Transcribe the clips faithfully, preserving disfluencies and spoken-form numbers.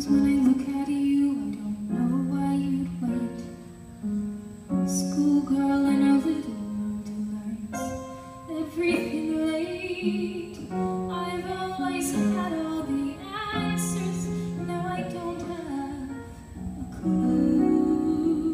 Sometimes when I look at you, I don't know why you'd wait. Schoolgirl in a little world who learns everything late. I've always had all the answers, now I don't have a clue.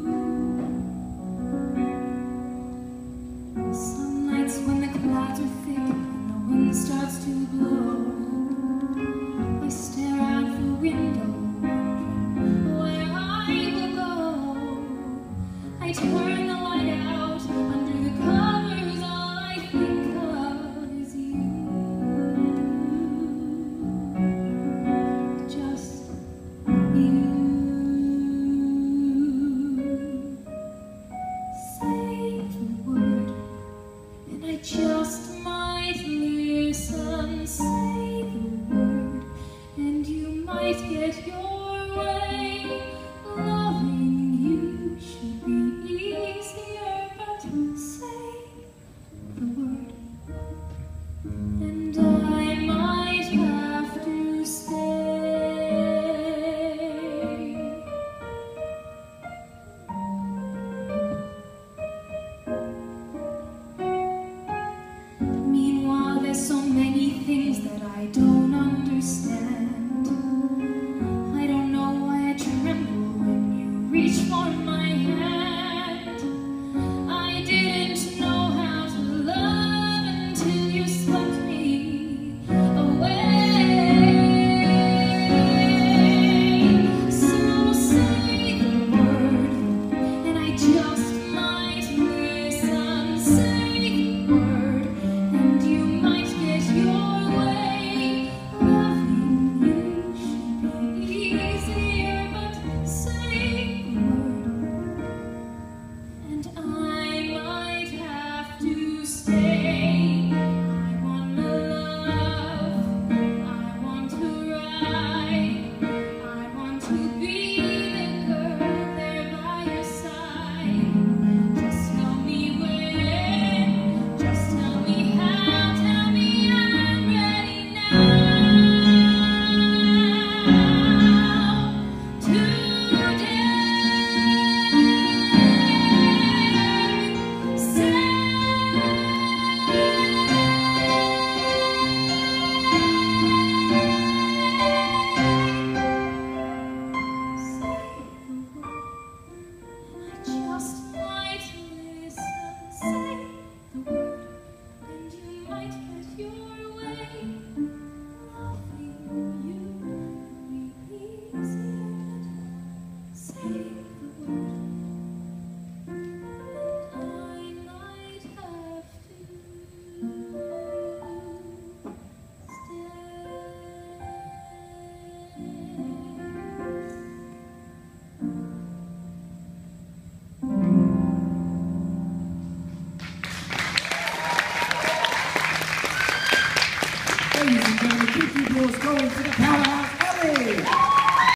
Some nights when the clouds are thick and the wind starts to blow, I stare out the window, wondering where I will go. I turn the light out, under the covers all I think of is you. Just you. Say the word, and I just might listen. Say the word, and you might get your way. Loving you should be easier, but say the word, and I might have to stay. Meanwhile, there's so many things that I don't understand. I don't know why I tremble when you reach for my hand. I didn't know how to love until you swept me away. So say the word, and I just might listen. Say the word, and you might get your way. Loving you should be easier, but say the word, and I